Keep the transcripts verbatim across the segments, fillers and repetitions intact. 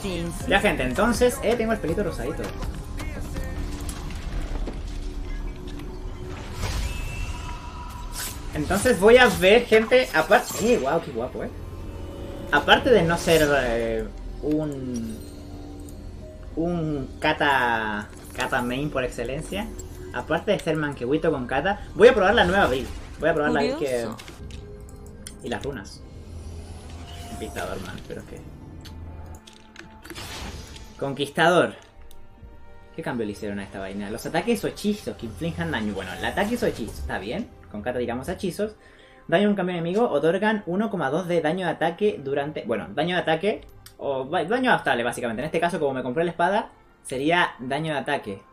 Ya, gente, entonces, eh, tengo el pelito rosadito. Entonces voy a ver, gente, aparte... Eh, wow, qué guapo, eh. Aparte de no ser eh, un... Un kata... Kata main por excelencia. Aparte de ser manquehuito con kata, voy a probar la nueva build. Voy a probar la build que... Y las runas. Conquistador, man, pero es que... Conquistador. ¿Qué cambio le hicieron a esta vaina? Los ataques o hechizos que inflijan daño. Bueno, el ataque o hechizo, está bien. Con kata digamos hechizos. Daño a un cambio enemigo otorgan uno coma dos de daño de ataque durante... Bueno, daño de ataque o daño adaptable básicamente. En este caso, como me compré la espada, sería daño de ataque.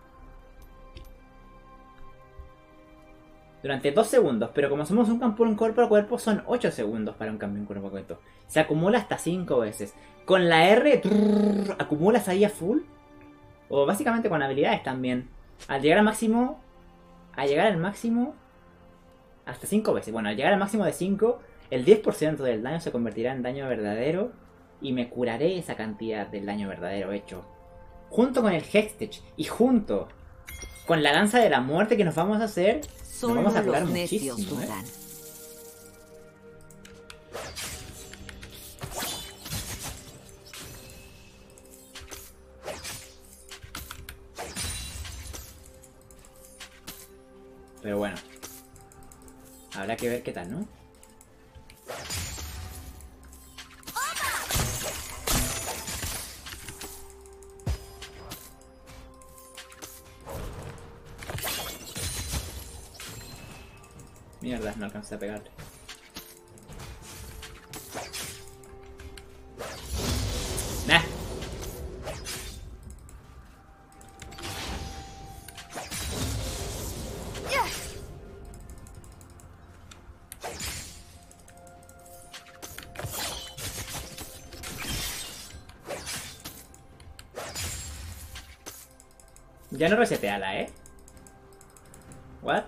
Durante dos segundos, pero como somos un campeón cuerpo a cuerpo, son ocho segundos para un campeón cuerpo a cuerpo. Se acumula hasta cinco veces. Con la R, trrr, acumulas ahí a full. O básicamente con habilidades también. Al llegar al máximo... Al llegar al máximo... Hasta cinco veces. Bueno, al llegar al máximo de cinco, el diez por ciento del daño se convertirá en daño verdadero. Y me curaré esa cantidad del daño verdadero hecho. Junto con el Hextech y junto con la danza de la muerte que nos vamos a hacer... Nos vamos a curar muchísimo, ¿eh? Pero bueno. Habrá que ver qué tal, ¿no? Mierda, no alcancé a pegarle. Nah. Ya no reseteala, ¿eh? ¿What?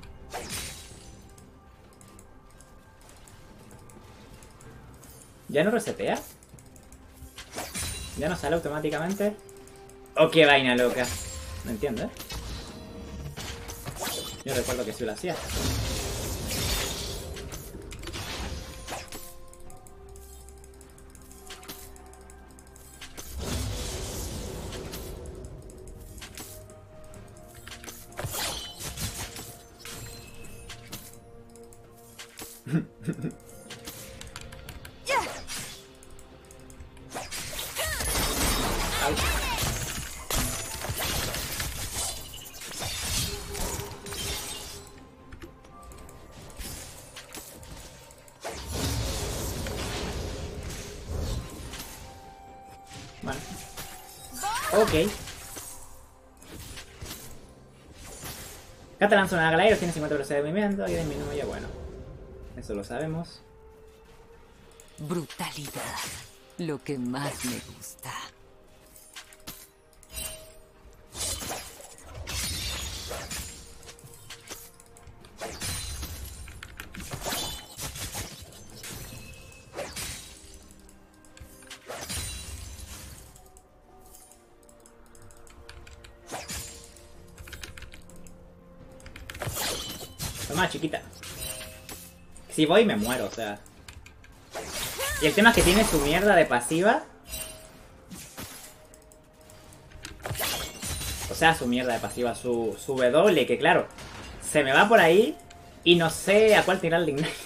¿Ya no resetea? ¿Ya no sale automáticamente? ¿O qué vaina loca? No entiendo, ¿eh? Yo recuerdo que sí lo hacía. Vale. Ok. Kata lanza una daga al aire, tiene cincuenta velocidad de movimiento y disminuye, bueno. Eso lo sabemos. Brutalidad. Lo que más me gusta. Toma, chiquita. Si voy me muero, o sea. Y el tema es que tiene su mierda de pasiva. O sea, su mierda de pasiva, su, su W, que claro, se me va por ahí y no sé a cuál tirar el Ignite.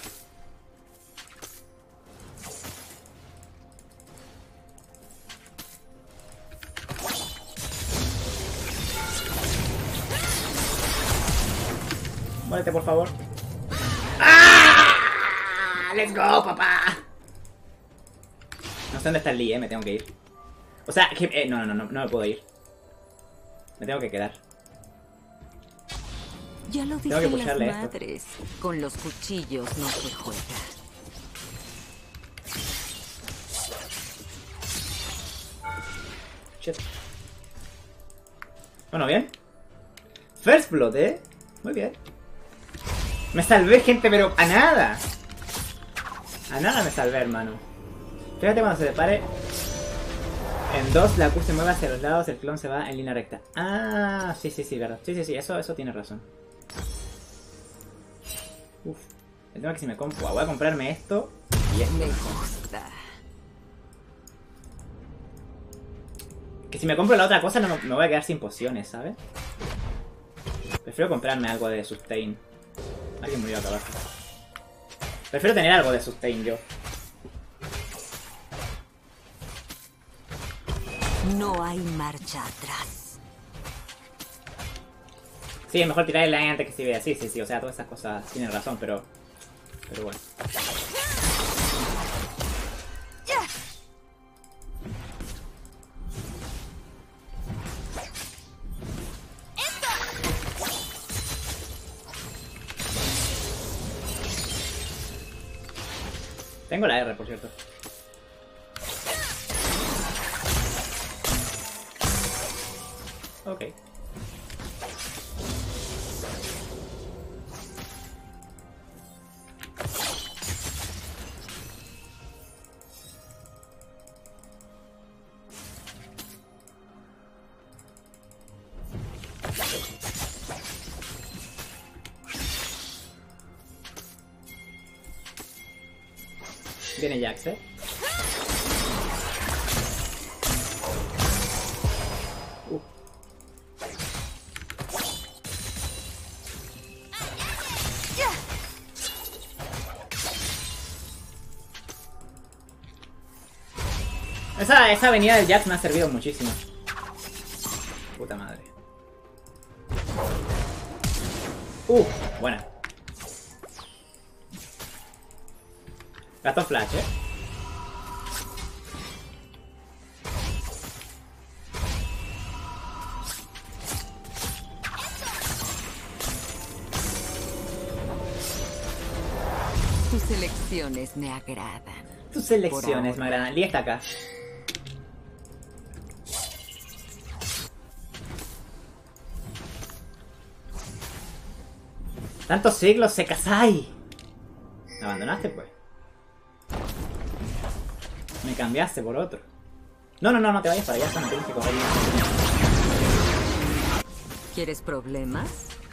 Muérete, por favor. ¡Ah! ¡Let's go, papá! No sé dónde está el Lee, eh. Me tengo que ir. O sea, que, eh, no, no, no, no me puedo ir. Me tengo que quedar. Ya lo Tengo que dicen las pusharle madres. Esto. Con los cuchillos no se juega. Shit. Bueno, bien. First Blood, eh. Muy bien. Me salvé, gente, pero a nada. A nada me salvé, hermano. Fíjate cuando se le pare. En dos la Q se mueve hacia los lados, el clon se va en línea recta. Ah, sí, sí, sí, verdad. Sí, sí, sí, eso, eso tiene razón. Uf. El tema es que si me compro... Voy a comprarme esto y esto. Me gusta. Que si me compro la otra cosa no me, me voy a quedar sin pociones, ¿sabes? Prefiero comprarme algo de sustain. Alguien murió acá abajo. Prefiero tener algo de sustain yo. No hay marcha atrás. Sí, es mejor tirar el line antes que si vea. Sí, sí, sí. O sea, todas esas cosas tienen razón, pero... Pero bueno. Tengo la R, por cierto. Ok. Viene Jax, eh. Uh. Esa, esa avenida del Jax me ha servido muchísimo. Puta madre. Uh, buena. Gasto flash, eh. Tus elecciones me agradan. Tus elecciones me agradan. Lee está acá. Tantos siglos, Sekazai. ¿Me abandonaste, pues? Me cambiaste por otro. No, no, no, no te vayas para allá, no tienes que correr. ¿Quieres problemas?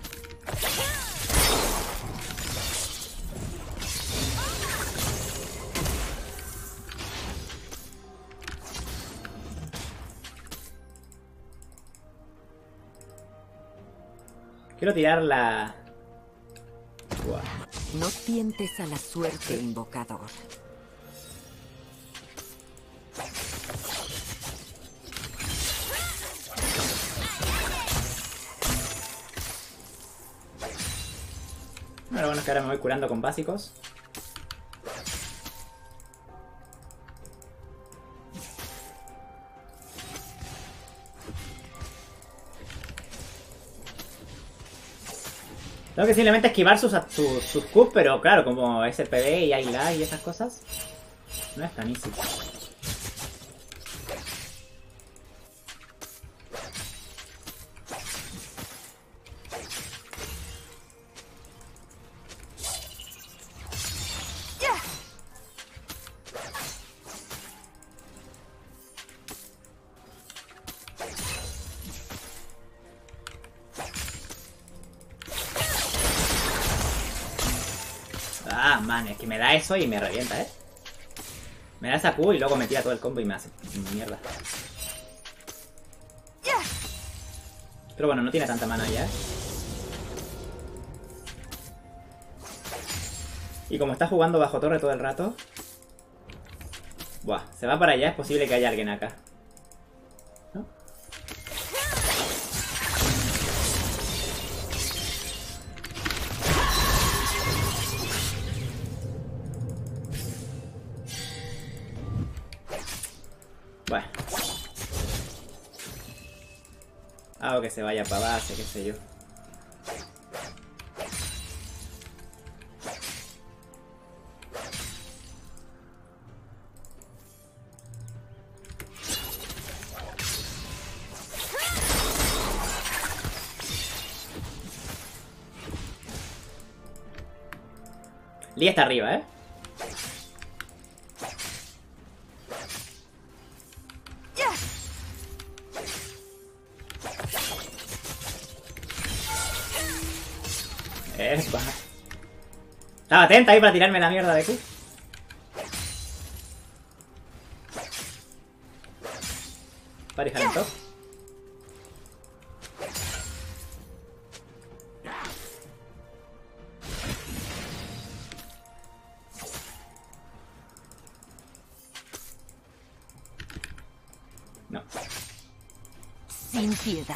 Quiero tirar la... Wow. No tientes a la suerte, invocador. Bueno, bueno, es que ahora me voy curando con básicos. Tengo que simplemente esquivar sus, sus, sus Qs, pero claro, como es el P B y hay lag y esas cosas, no es tan easy. Ah, man, es que me da eso y me revienta, ¿eh? Me da esa Q y luego me tira todo el combo y me hace mierda. Pero bueno, no tiene tanta mana ya, ¿eh? Y como está jugando bajo torre todo el rato... Buah, se va para allá, es posible que haya alguien acá. ¿No? Bueno. Hago que se vaya para base, qué sé yo. Lee está arriba, ¿eh? Epa. Estaba atenta ahí para tirarme la mierda de Q. Pareja en top. No. Sin piedad.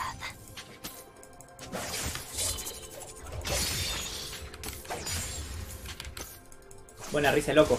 Buena risa, loco.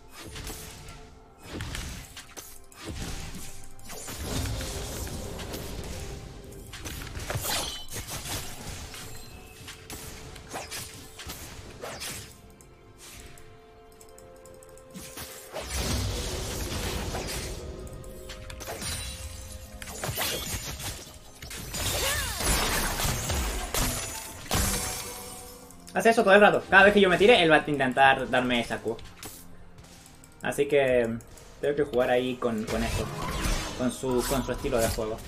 Hace eso todo el rato. Cada vez que yo me tire, él va a intentar darme esa Q. Así que tengo que jugar ahí con, con esto. Con su, con su estilo de juego.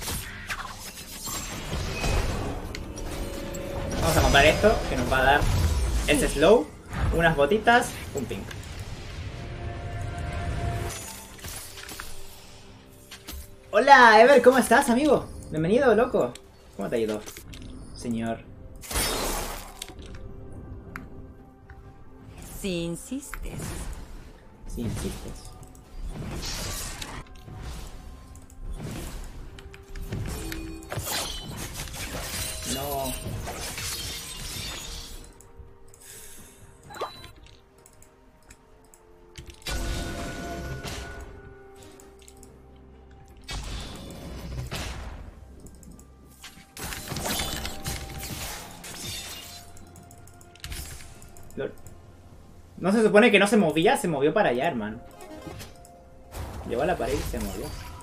Vamos a comprar esto, que nos va a dar ese slow, unas botitas, un ping. Hola, Ever, ¿cómo estás, amigo? Bienvenido, loco. ¿Cómo te ha ido, señor? Si insistes. Si insistes. No. Lord. No se supone que no se movía, se movió para allá, hermano. Llegó a la pared y se movió.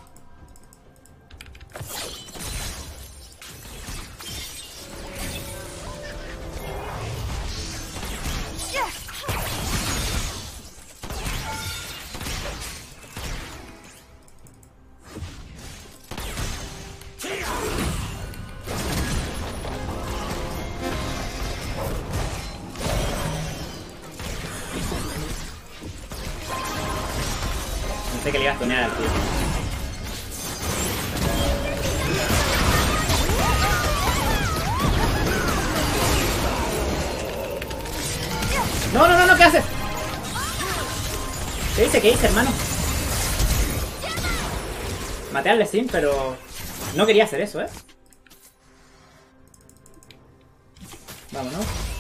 Pensé que le iba a stunear al tío. No, no, no, no, ¿qué haces? ¿Qué hice? ¿Qué hice, hermano? Maté al Lesin, pero no quería hacer eso, ¿eh? Vámonos.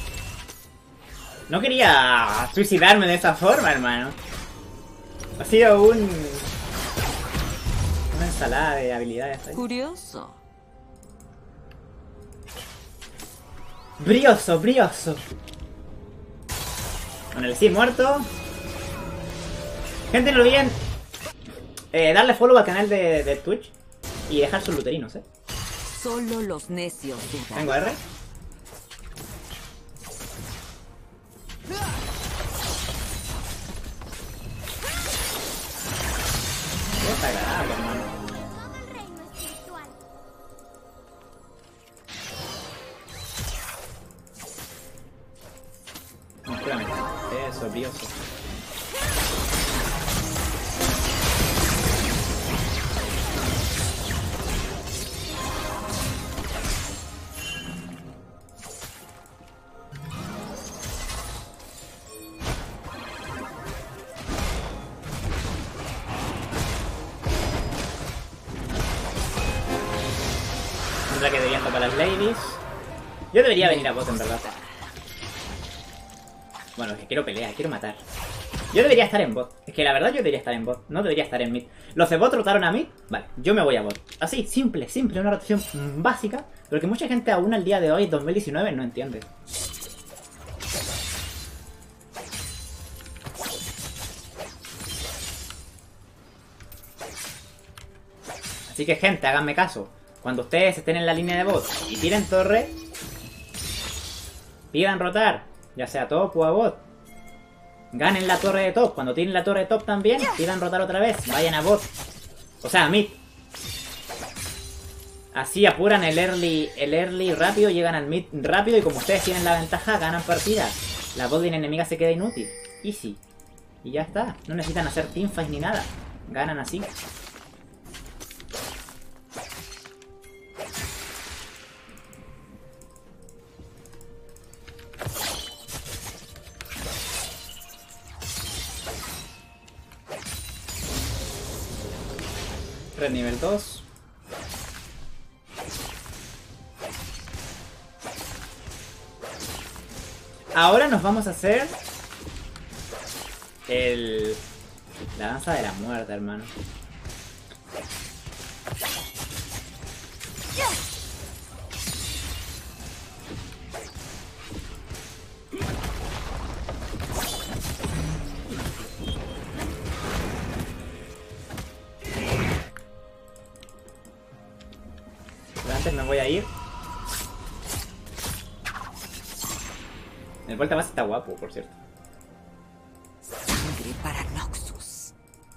No quería suicidarme de esa forma, hermano. Ha sido un... una ensalada de habilidades ahí. Curioso. Brioso, brioso. Con el sí muerto. Gente, no olviden eh, darle follow al canal de, de Twitch y dejar sus luterinos, eh. Solo los necios dudan. Tengo R. Es agradable, hermano. No, espérame. Eso, brioso. Tendrá que deberían tocar las ladies. Yo debería venir a bot, en verdad. Bueno, es que quiero pelear, quiero matar. Yo debería estar en bot. Es que la verdad yo debería estar en bot. No debería estar en mid. Los de bot rotaron a mid. Vale, yo me voy a bot. Así, simple, simple. Una rotación básica. Pero que mucha gente aún al día de hoy, dos mil diecinueve, no entiende. Así que, gente, háganme caso. Cuando ustedes estén en la línea de bot y tiren torre, pidan rotar, ya sea top o a bot. Ganen la torre de top. Cuando tiren la torre de top también, pidan rotar otra vez. Vayan a bot. O sea, a mid. Así apuran el early, el early rápido, llegan al mid rápido y como ustedes tienen la ventaja, ganan partidas. La botlane enemiga se queda inútil. Easy. Y ya está. No necesitan hacer teamfights ni nada. Ganan así. Red nivel dos. Ahora nos vamos a hacer el... la danza de la muerte, hermano. Pero antes me voy a ir. El vuelta más está guapo, por cierto. Sangre para Noxus.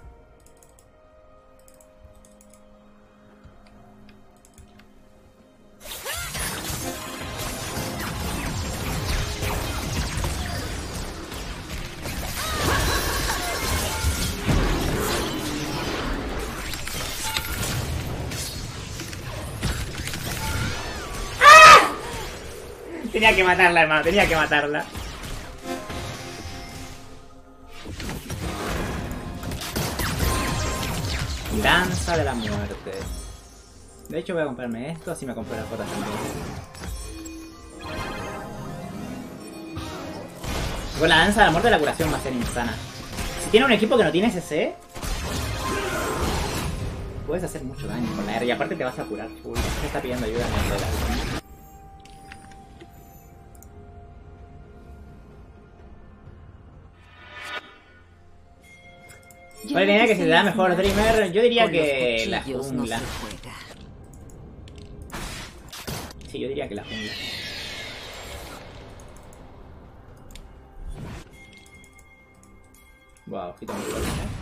Tenía que matarla, hermano, tenía que matarla. Danza de la muerte. De hecho voy a comprarme esto, así me compro las botas también. Con la danza de la muerte la curación va a ser insana. Si tiene un equipo que no tiene C C, puedes hacer mucho daño con la R y aparte te vas a curar full. Se está pidiendo ayuda en el de ¿cuál diría que se te da mejor Dreamer? Yo diría que la jungla. Sí, yo diría que la jungla. Wow, quita muy fuerte, ¿eh?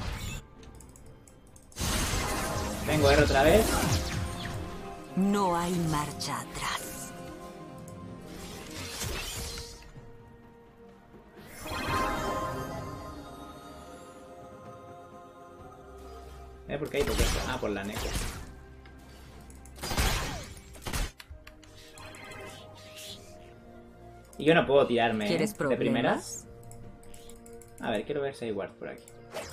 Tengo R otra vez. No hay marcha atrás. ¿Eh? ¿Por qué hay toque? Ah, por la Neko. Y yo no puedo tirarme, ¿eh? ¿Quieres De primeras. problemas? A ver, quiero ver si hay ward por aquí.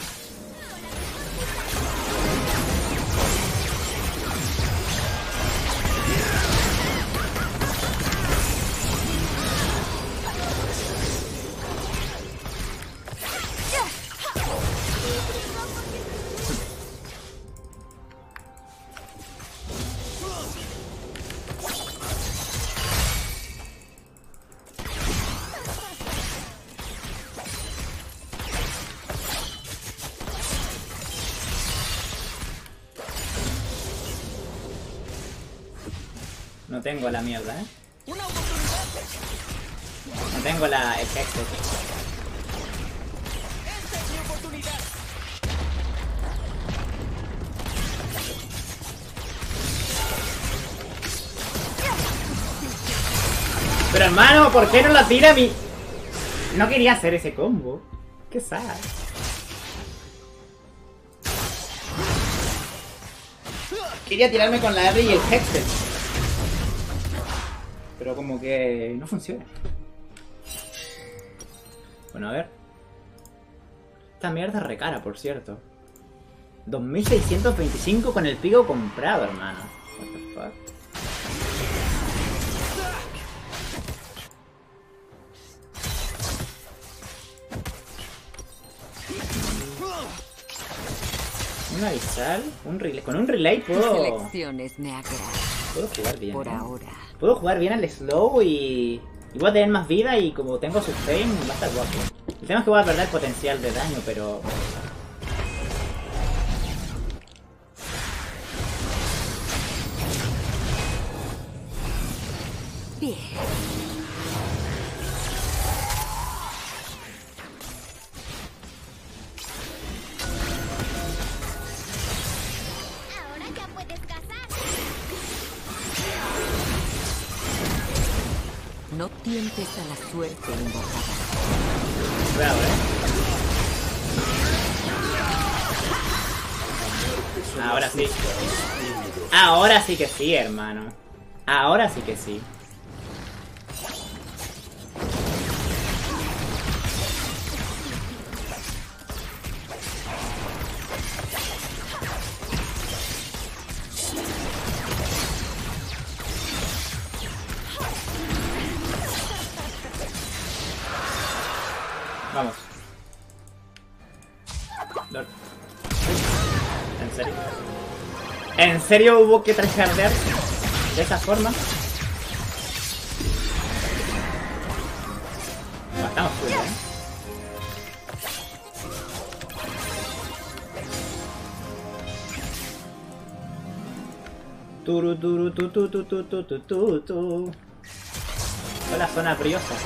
No tengo la mierda, ¿eh? No tengo la... el Hextech. Pero hermano, ¿por qué no la tira mi...? No quería hacer ese combo. Qué sad. Quería tirarme con la R y el Hextech. Pero como que no funciona. Bueno, a ver. Esta mierda es recara, por cierto. dos mil seiscientos veinticinco con el pico comprado, hermano. What the fuck. Un avisal, un relay. Con un relay puedo... Selecciones me agradan. Puedo jugar bien. Por ¿eh? ahora. Puedo jugar bien al slow y... y voy a tener más vida y como tengo sustain va a estar guapo. El tema es que voy a perder potencial de daño, pero... Bien. Ahora ya puedes cazar. tientes a la suerte invocada. Cuidado, eh. Ahora sí. Ahora sí que sí, hermano. Ahora sí que sí. Vamos. Lord. ¿En serio? ¿En serio hubo que tryhardear de esa forma? No, estamos full, ¿eh? Turu turu tu tu tu tu tu tu tu tu. Esta es la zona briosa.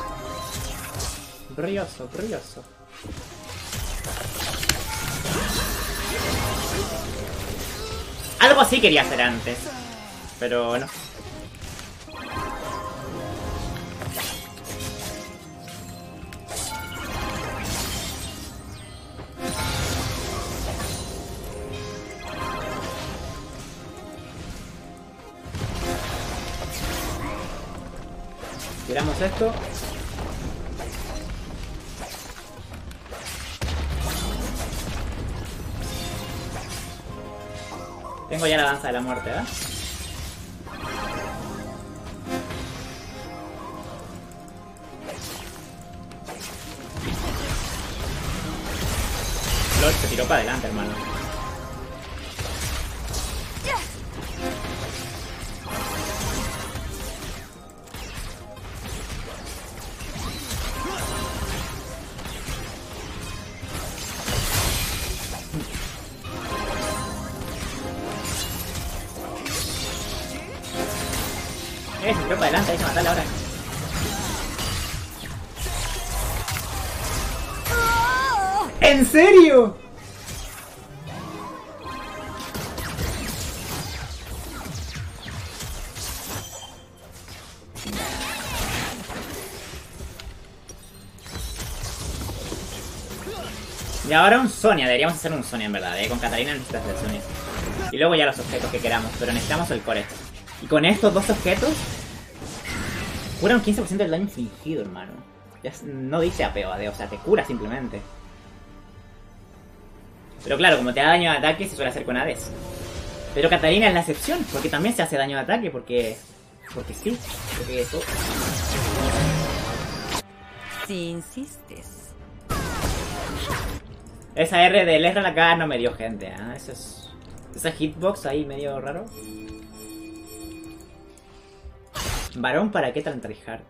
Brioso, brioso. Algo así quería hacer antes, pero no. Tiramos esto. Tengo ya la danza de la muerte, ¿eh? Lord se tiró para adelante, hermano. Eh, se tiró para adelante, hay que matarle ahora. ¿En serio? Y ahora un Sonia, deberíamos hacer un Sonia en verdad, ¿eh? Con Katarina necesitas el Sonia. Y luego ya los objetos que queramos, pero necesitamos el core. Y con estos dos objetos cura un quince por ciento del daño infligido, hermano. Ya no dice A P o A D, o sea, te cura simplemente. Pero claro, como te da daño de ataque, se suele hacer con A Ds. Pero Katarina es la excepción, porque también se hace daño de ataque, porque... Porque sí, porque eso... Si insistes. Esa R del R la K no me dio gente, ¿eh? Eso es... Esa hitbox ahí medio raro. Varón, ¿para qué tan tryhard?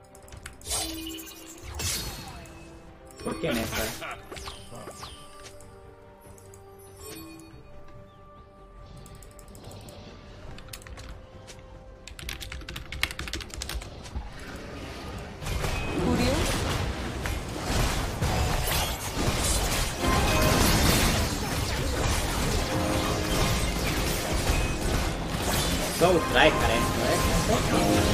¿Por qué en esta? So tryhard esto, ¿eh?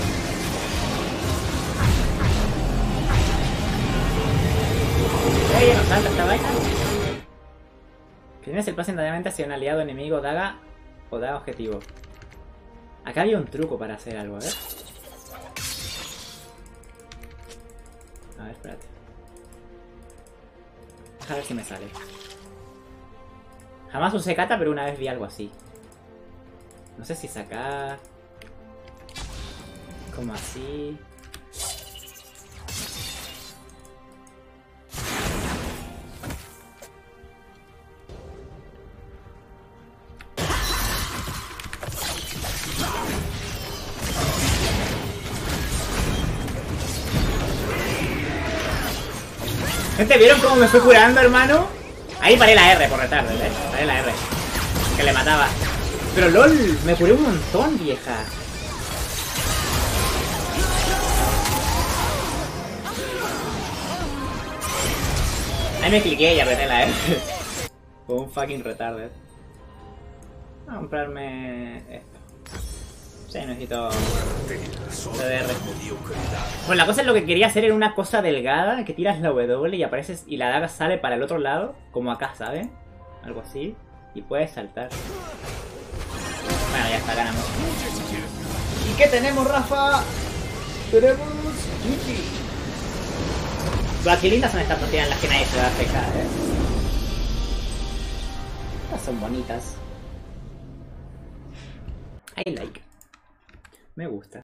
¡Ey, nos salta esta vaina! Tienes el pase inmediatamente hacia un aliado, enemigo, daga o daga objetivo. Acá había un truco para hacer algo, a ver. A ver, espérate. A ver si me sale. Jamás usé kata, pero una vez vi algo así. No sé si sacar... Como así... Gente, ¿vieron cómo me fue curando, hermano? Ahí paré la R por retardo, ¿eh? Paré la R. Que le mataba. Pero LOL, me curé un montón, vieja. Ahí me cliqué y apreté la R. Fue un fucking retarded. Voy a comprarme esto. Sí, necesito C D R. Bueno, la cosa es lo que quería hacer era una cosa delgada, que tiras la W y apareces y la daga sale para el otro lado, como acá, ¿saben? Algo así. Y puedes saltar. Bueno, ya está, ganamos. ¿Y qué tenemos, Rafa? Tenemos Yuki. Pero qué lindas son estas partidas en las que nadie se va a afectar, ¿eh? Estas son bonitas. I like. Me gusta.